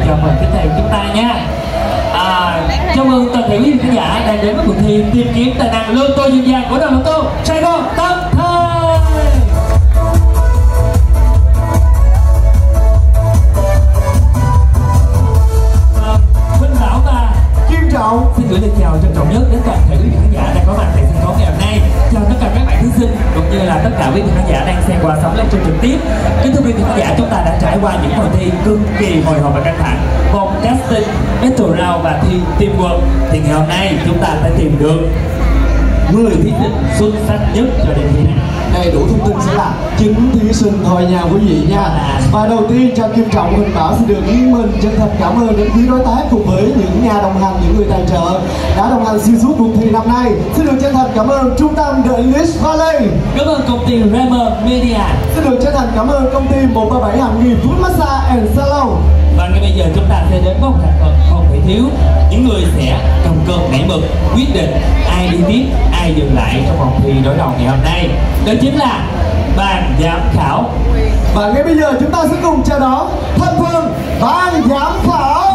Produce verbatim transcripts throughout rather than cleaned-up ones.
cho phần tiếp theo chúng ta nha. À, chào mừng toàn thể quý vị khán giả đang đến với cuộc thi tìm kiếm tài năng lô tô duyên dáng của đoàn lô tô Sài Gòn Tân Thời. Minh Bảo và Kim Trọng xin gửi lời chào trân trọng nhất đến toàn thể quý vị khán giả đang có mặt tại sân khấu ngày hôm nay. Chào tất cả các bạn thí sinh cũng như là tất cả quý vị khán giả đang xem qua sóng lên trên trực tiếp. Kính thưa quý vị khán giả, chúng ta đã trải qua những phần thi cực kỳ hồi hộp và căng thẳng, vòng casting, battle round và thi teamwork. Thì ngày hôm nay chúng ta đã tìm được mười thí sinh xuất sắc nhất cho đêm thi này. Đầy đủ thông tin sẽ là chín thí sinh thôi nha quý vị nha. Và đầu tiên cho Kim Trọng, Huỳnh Bảo xin được nghiêng mình chân thành cảm ơn đến quý đối tác cùng với những nhà đồng hành, những người tài trợ đã đồng hành xuyên suốt cuộc thi năm nay. Xin được chân thành cảm ơn trung tâm The English Valley. Cảm ơn công ty Ramer Media. Xin được chân thành cảm ơn công ty một ba bảy Hàm Nghi Food Massage and Salon. Và ngay bây giờ chúng ta sẽ đến với một thành phần không thể thiếu, những người sẽ cầm cân nảy mực quyết định ai đi tiếp, ai dừng lại trong vòng thi đối đầu ngày hôm nay. Đó chính là ban giám khảo. Và ngay bây giờ chúng ta sẽ cùng chào đón thành phần ban giám khảo.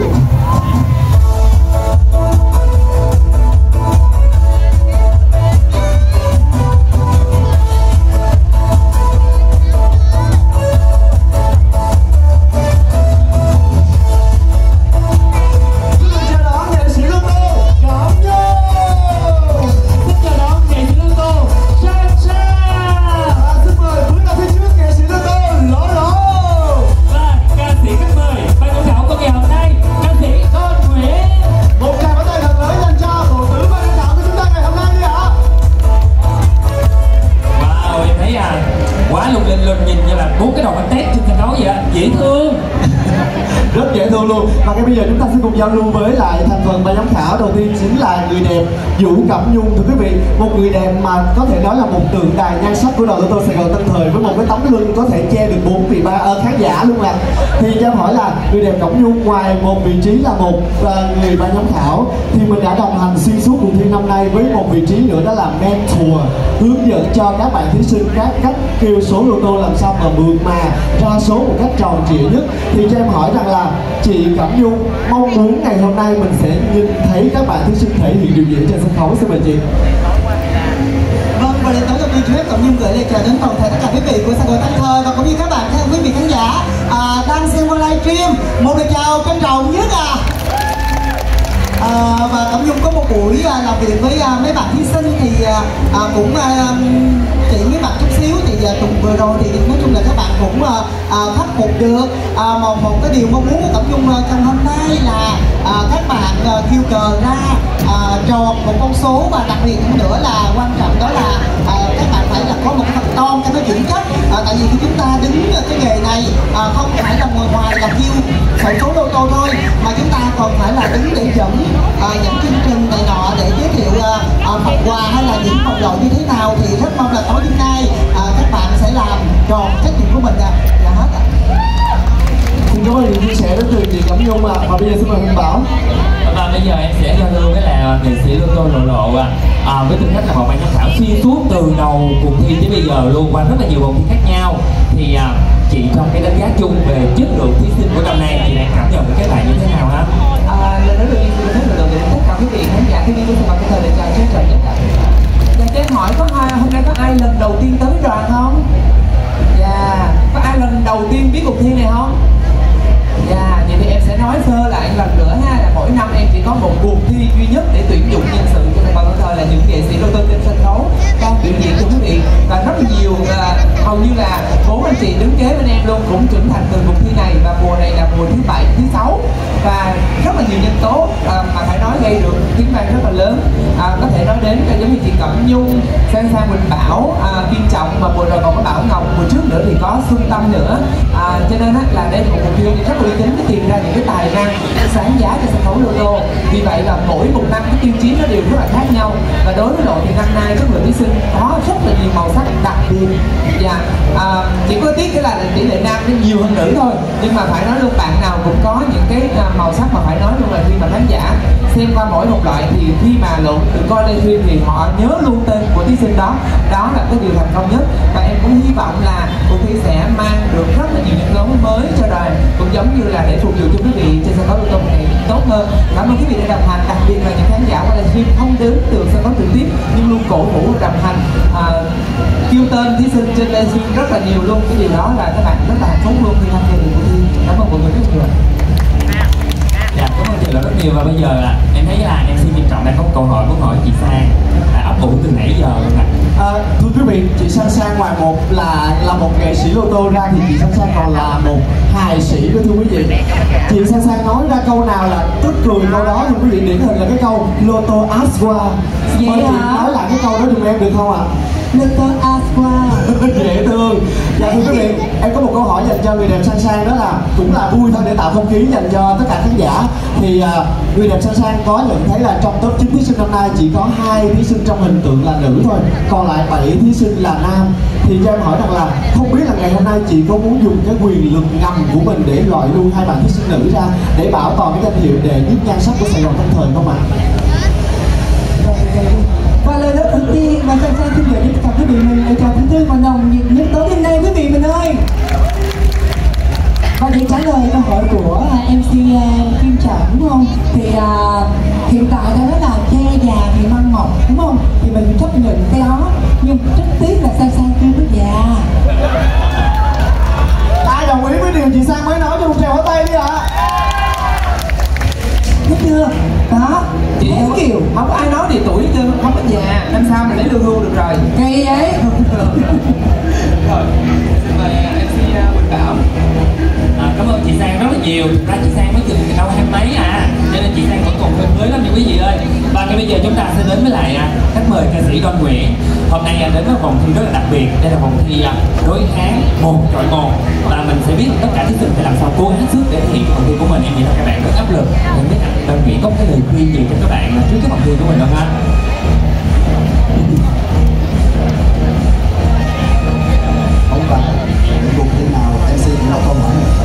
Dễ thương. Rất dễ thương luôn. Và ngay bây giờ chúng ta sẽ cùng giao lưu với lại thành phần ban giám khảo. Đầu tiên chính là người đẹp Vũ Cẩm Nhung. Thưa quý vị, một người đẹp mà có thể nói là một tượng đài nhan sắc của đoàn lô tô Sài Gòn Tân Thời, với một cái tấm lưng có thể che được bốn vị ba uh, khán giả luôn ạ. Thì cho em hỏi là người đẹp Cẩm Nhung ngoài một vị trí là một uh, người ban giám khảo thì mình đã đồng hành xuyên suốt cuộc thi năm nay với một vị trí nữa, đó là mentor, hướng dẫn cho các bạn thí sinh các cách kêu số lô tô làm sao mà mượt mà ra số một cách tròn trịa nhất. Thì cho em hỏi rằng là chị Cẩm Nhung mong muốn ngày hôm nay mình sẽ nhìn thấy các bạn thí sinh thể hiện điều gì trên sân khấu, xin mời chị. Vâng, và đến tối đầu tiên trước hết Cẩm Nhung gửi lời chào đến toàn thể tất cả quý vị của Sài Gòn Tân Thời và cũng như các bạn quý vị khán giả à, đang xem qua livestream. Một lời chào trân trọng nhất à. À, và Cẩm Nhung có một buổi à, làm việc với à, mấy bạn thí sinh thì à, à, cũng à, chỉ mấy bạn chút xíu thì à, tuần vừa rồi thì nói chung là các bạn cũng à, à, khắc phục được à, một, một cái điều mong muốn của Cẩm Nhung à, trong hôm nay là à, các bạn à, kêu cờ ra à, tròn một con số, và đặc biệt nữa là quan trọng đó là à, các bạn phải là có một cái phần con cho nó vững chắc. À, tại vì khi chúng ta đứng cái nghề này à, không phải là ngồi ngoài là kêu sổ số lô tô thôi, mà chúng ta còn phải là đứng để dẫn à, dẫn chương trình này nọ để giới thiệu à, à, phần quà hay là những phần loại như thế nào. Thì rất mong là tối hôm nay à, các bạn sẽ làm tròn trách nhiệm của mình ạ. Là hết ạ. Xin cảm ơn những chia sẻ đến từ chị Cẩm Nhung ạ. Và bây giờ xin mời Huỳnh Bảo. Và bây giờ em sẽ giao lưu với là nghệ sĩ lô tô lộ lộ à, à, với tư cách là một ban giám khảo xuyên suốt từ đầu cuộc thi tới bây giờ luôn, qua rất là nhiều vòng thi khác nhau. Thì à, chị trong cái đánh giá chung về chất lượng thí sinh của năm nay, chị đang cảm nhận cái bài như thế nào hả? À, lần đầu tiên tôi rất là đầu tiên tất cả quý vị khán giả khi đi của Sài Gòn Tân Thời để chào chương trình nhất ạ. Dạ, cho em hỏi có hai hôm nay có ai lần đầu tiên tới đoàn không? Dạ, có ai lần đầu tiên biết cuộc thi này không? Dạ, vậy thì em sẽ nói sơ lại lần nữa ha, là mỗi năm em chỉ có một cuộc thi duy nhất để tuyển dụng nhân sự cho Sài Gòn Tân Thời là những nghệ sĩ lô tô trên sân khấu đang biểu diễn cho quý vị. Và rất là nhiều, uh, hầu như là bốn anh chị đứng kế bên em luôn cũng trưởng thành từ cuộc thi này, và mùa này là mùa thứ bảy, thứ sáu, và rất là nhiều nhân tố uh, mà phải nói gây được tiếng vang rất là lớn. Uh, có thể nói đến uh, giống như chị Cẩm Nhung, Sang Sang, Huỳnh Bảo, uh, Kim Trọng, và mùa rồi còn có Bảo Ngọc, mùa trước nữa thì có Xuân Tâm nữa. Uh, cho nên uh, là đây là một cuộc thi rất uy tín để tìm ra những cái tài năng sáng giá cho sân khấu lô tô. Vì vậy là mỗi một năm cái tiêu chí nó đều rất là khác nhau, và đối với lộ thì năm nay các lượng thí sinh có rất là nhiều màu sắc đặc biệt. Và à, chỉ có tiếc cái là tỷ lệ nam nó nhiều hơn nữ thôi, nhưng mà phải nói luôn bạn nào cũng có những cái màu sắc mà phải nói luôn là khi mà khán giả xem qua mỗi một loại thì khi mà lộn được coi livestream thì họ nhớ luôn tên của thí sinh đó. Đó là cái điều thành công nhất, và em cũng hy vọng là cuộc thi sẽ mang được rất là nhiều những dấu mới cho đoàn, cũng giống như là để phục vụ cho quý vị hơn. Cảm ơn quý vị đã đồng hành, đặc biệt là những khán giả qua livestream không đến được sân khấu trực tiếp nhưng luôn cổ vũ đồng hành, à, kêu tên thí sinh trên livestream rất là nhiều luôn. Cái điều đó là các bạn rất là hạnh phúc luôn khi tham gia được cuộc thi. Cảm ơn mọi người rất nhiều. Dạ, cảm ơn chị Lợi rất nhiều. Và bây giờ là em thấy là em xin trân trọng đang có một câu hỏi muốn hỏi chị Sang, à, ấp ủ từ nãy giờ luôn ạ. À, thưa quý vị, chị Sang Sang ngoài một là là một nghệ sĩ lô tô ra thì chị Sang Sang còn là một hài sĩ nữa thưa quý vị. Chị Sang Sang nói ra câu nào là tức cười câu đó thưa quý vị, điển hình là cái câu lô tô Aswa. Vậy Mời chị hả? nói lại cái câu đó giùm em được không ạ? Lô tô Aswa. Dễ thương. Dạ thưa quý vị, em có một câu hỏi dành cho người đẹp Sang Sang, đó là cũng là vui thôi để tạo không khí dành cho tất cả khán giả. Thì uh, người đẹp Sang Sang có nhận thấy là trong top chín thí sinh năm nay chỉ có hai thí sinh trong hình tượng là nữ thôi, còn lại bảy thí sinh là nam. Thì cho em hỏi rằng là không biết là ngày hôm nay chị có muốn dùng cái quyền lực ngầm của mình để loại luôn hai bạn thí sinh nữ ra để bảo toàn cái danh hiệu đệ nhất nhan sắc của Sài Gòn Tân Thời không ạ? Và lời nói đầu tiên mà Sang Sang xin gửi đến tất cả quý vị mình để chào thân thương và nồng nhiệt nhất tối đêm nay quý vị mình ơi. Và để trả lời câu hỏi của em xê Kim Trọng đúng không? Thì uh, hiện tại đã nói là che già thì măng mọc đúng không? Thì mình chấp nhận cái đó, nhưng rất tiếc là Sang Sang chưa biết già. Ai đồng ý với điều chị Sang mới nói cho một tràng pháo tay đi ạ? À? Thấy chưa? Đó, Chị Thế kiểu không có ai nói thì tuổi chứ không có già, năm sau mình lấy lương hưu được rồi. cây ấy. Rồi, mời em xê Quỳnh Bảo. À, cảm ơn chị Sang rất là nhiều. Thực ra chị Sang mới chừng đâu hai mấy à, cho nên chị Sang vẫn còn hơi mới lắm nha quý vị ơi. Và ngay bây giờ chúng ta sẽ đến với lại à, khách mời ca sĩ Đoan Nguyễn. Hôm nay à, đến với vòng thi rất là đặc biệt. Đây là vòng thi à, đối kháng một chọi một, và mình sẽ biết tất cả thí sinh phải làm sao cố gắng sức để thể hiện vòng thi của mình. Em nghĩ là các bạn rất áp lực. Em biết Đoan Nguyễn có cái lời khuyên gì cho các bạn à, trước cái vòng thi của mình không anh? Không phải những cuộc thi nào em xê cũng là câu hỏi này.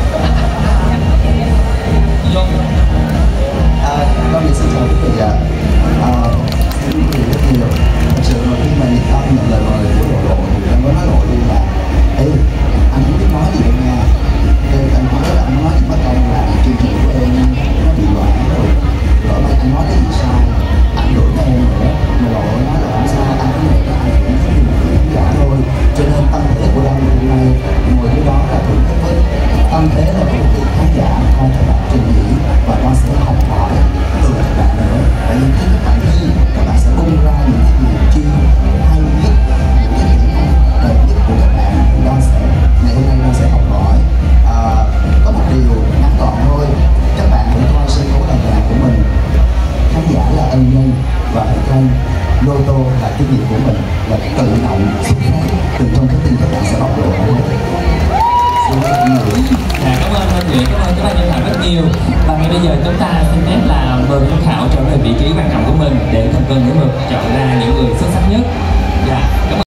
À, con thì xin chào quý vị ạ. À, xin quý vị rất nhiều. Thật sự mà khi mà Nhật Tân nhận lời mời của Lộ Lộ thì em có nói Lộ luôn là ê, anh không biết nói gì đâu nha. Em anh nói là anh nói gì mất công là chương trình của em nó bị loạn rồi. Lỡ mà anh nói cái gì sai, ảnh hưởng tới em nữa. Mà Lộ nói là không sao, anh cứ nghĩ là anh cũng có điều khán giả thôi. Cho nên tâm thế của Đông hôm nay ngồi cái đó là thưởng thức với tâm thế là thưởng thức khán giả coi các bạn trình diễn và con sẽ học hỏi từ các bạn nữa. Và những khi các bạn thi, các bạn sẽ bung ra những cái điều chi hay nhất, những cái kỹ năng đẹp nhất của các bạn. Con sẽ ngày hôm nay con sẽ học hỏi. À, có một điều ngắn gọn thôi, các bạn hãy coi sân khấu đàn nhạc của mình. Khán giả là ân nhân và hãy coi lô tô là cái nghiệp của mình, là tự động xuất phát từ trong cái tim các bạn sẽ bộc lộ hết. Xin rất nhiều. Dạ, cảm ơn anh Nguyễn, cảm ơn các bạn nhân vật rất nhiều. Và ngay bây giờ chúng ta xin phép là mời giám khảo trở về vị trí quan trọng của mình để thành công nỗ lực chọn ra những người xuất sắc nhất. Dạ, cảm ơn.